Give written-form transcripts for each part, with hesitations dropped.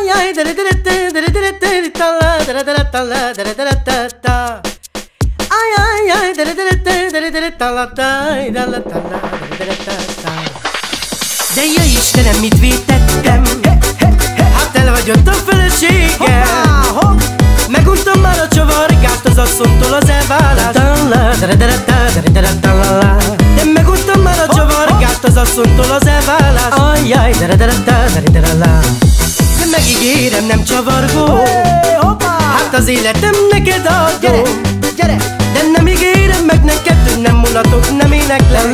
De jöjj Istenem, mit vétettem? Hát elhagyott a feleségem. Meguntam már a csavargást az asszonytól az elválást. De meguntam már a csavargást az asszonytól az elválást. Ajjaj, de megígérem, nem csavargó. Hát az életem neked adom. De nem ígérem meg neked, hogy nem mulatok, nem éneklek.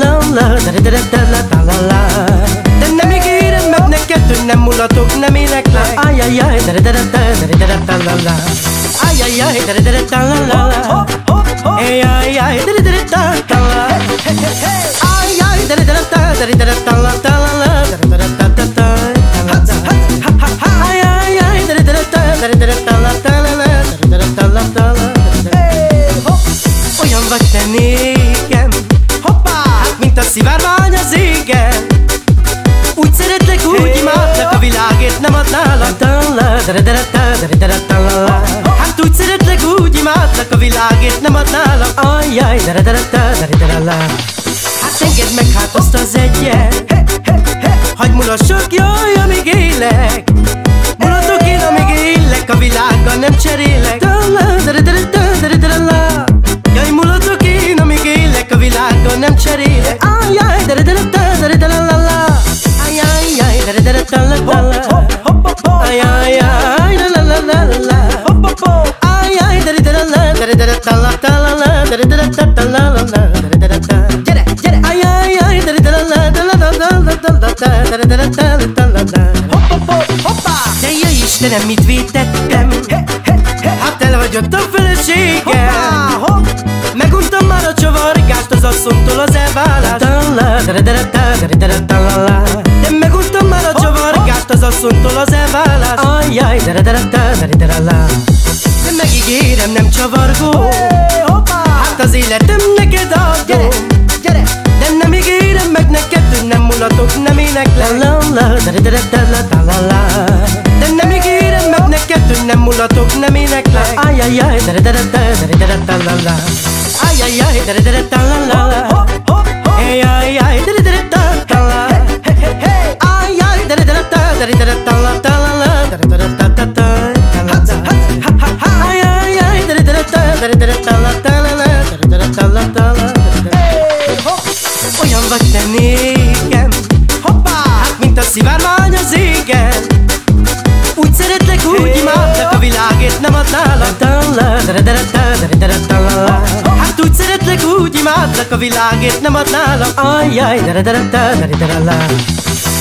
De nem ígérem meg neked, hogy nem mulatok, nem éneklek. Ajjajjaj, ajjajjaj, olyan vagy te nékem, hát mint a szivárvány az égen. Úgy szeretlek, úgy imádlak, a világért nem adnálak. Hát úgy szeretlek, úgy imádlak, a világért nem adnálak. Ajjaj, hát engedd meg hát azt az egyet, hagyj mulassak, jaj, amíg élek. Mulatok én, amíg élek, a világgal nem cserélek. Jaj, mulatok én, amíg élek, a világgal nem cserélek. Ajjaj, de jöjj Istenem, mit vétettem? Hát elhagyott a feleségem. Meguntam már a csavargást az asszonytól az elválást. De meguntam már a csavargást az asszonytól az elválást. Ajjaj, de megígérem, nem csavargó. Hát az életem neked adom. De nem ígérem meg neked, hogy nem mulatok, nem éneklek. De nem ígérem meg neked, hogy nem mulatok, nem éneklek. Ajjajjaj, ajjajjaj, olyan vagy te nékem, hát mint a szivárvány az égen. Úgy szeretlek, úgy imádlak, a világért nem adnálak. Hát úgy szeretlek, úgy imádlak, a világért nem adnálak. Ajjaj,